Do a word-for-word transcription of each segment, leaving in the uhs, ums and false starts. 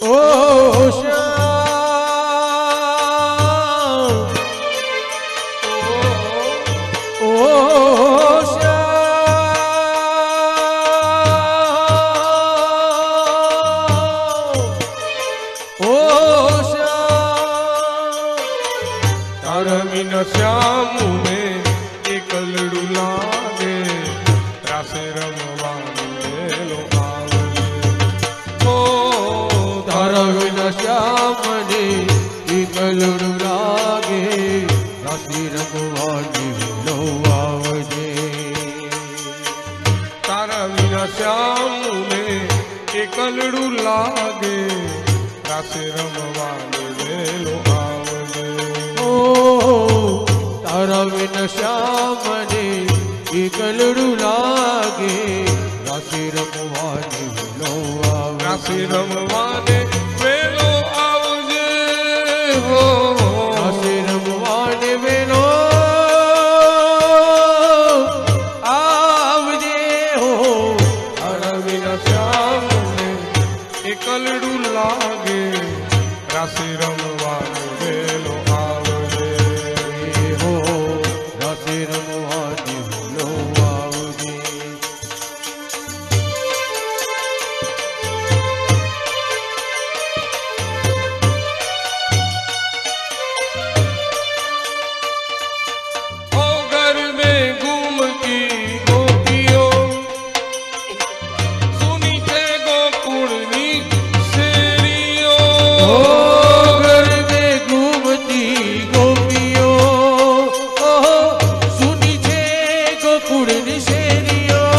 ઓ શ્યામ ઓ શ્યામ ઓ શ્યામ તારા વિના શ્યામ ને એકલડું લાગે રાસે રમવાનું વેલો આવે ઓ તારા વિના શ્યામ ને એકલડું લાગે રાસે રમવાની વેલો આવજે તારા વિના શ્યામ ને એકલડું લાગે રાસે રમવાની વેલો આવજે ઓ તારા વિના શ્યામ ને એકલડું લાગે રાસે રમવાની વેલો આવે રાસે રમવાને વેલો આવજે હો રાસે રમવાને વેલો આવજે હો તારા વિના શ્યામ ને એકલડું લાગે રાસે રમવાને વેલો આવજે હો રાસે રમવાને વેલો આવજે ओ घर में घूमती गोपियों सुनी थे गोकुळनी शेरियों ओ घर में घूमती गोपियों ओ सुनी थे गोकुळनी शेरियों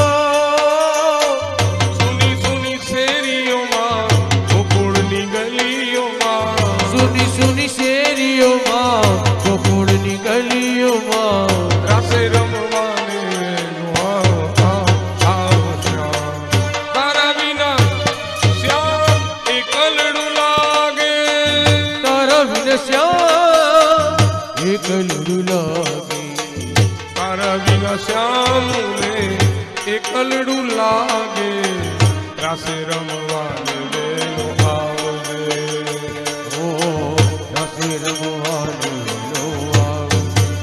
सुनी सुनी शेरियों मां गोकुळनी गलियों मां सुनी सुनी शेरियों मां गोकुळनी गलियों मां रासे रमवाने नुआव आव आव श्याम तारा विना श्याम एकलडું લાગે તારા વિના શ્યામ એકલડું લાગે તારા વિના શ્યામ ને એકલડું લાગે રાસે રમવાને વેલો આવજે ઓ રાસે રમવાને વેલો આવજે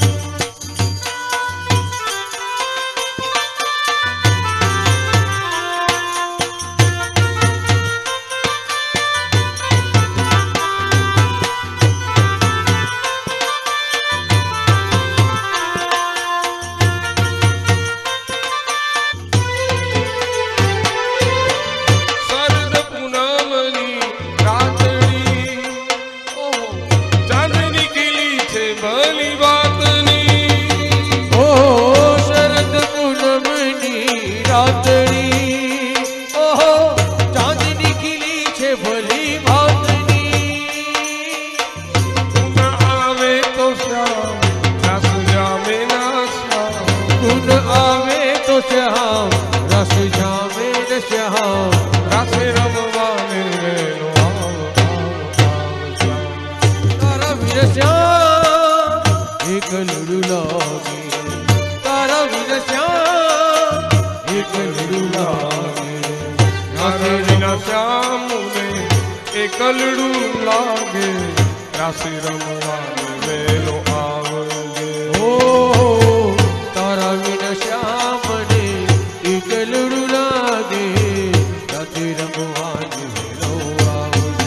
શરદ પૂનમની રાતડી ઓહો ચાંદની ખીલી છે ભલી વાતની ઓ શરદ પૂનમની રાતડી ઓહો ચાંદની ખીલી છે ભલી વાતની ગુણ આવે તો શ્યામ રસ જામે ના શ્યામ ગુણ આવે તો શ્યામ રસ જામે ન શ્યામ રાસે રમવાને વેલો આવ આવ આવ શ્યામ તારા વિના શ્યામ એકલડું લાગે તારા વિના શ્યામ એકલડું લાગે તારા વિના શ્યામ ને એકલડું લાગે રાસે રમવાને વેલો આવજે ઓ તારા વિના શ્યામ ને એકલડું લાગે રાસે રમવાને વેલો આવજે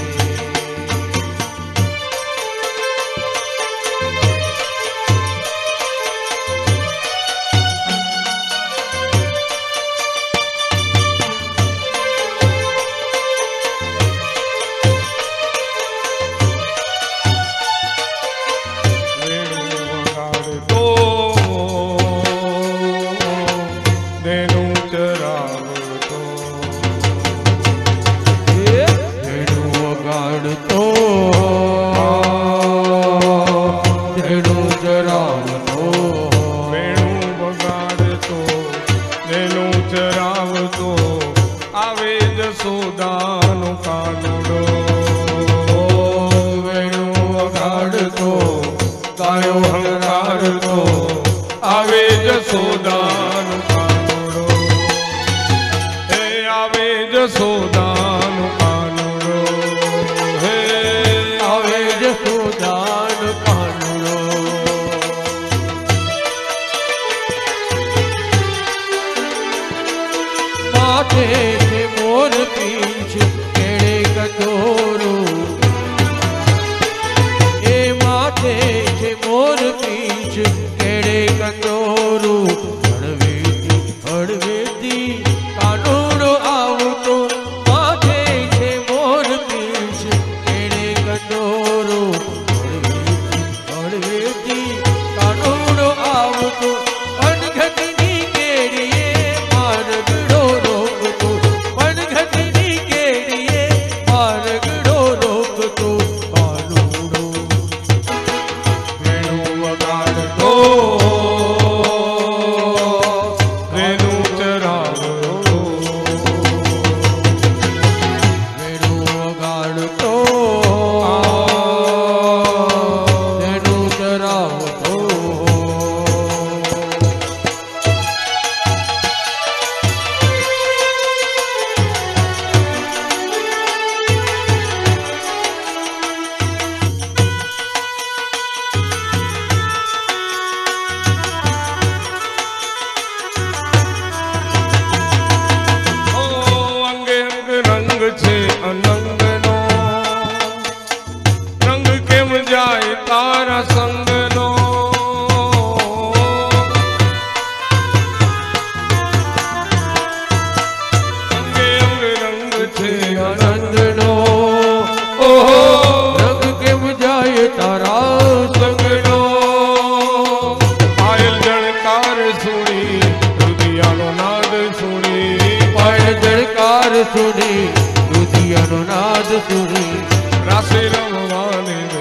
તારો નાદ સુરી રાસે રમવાને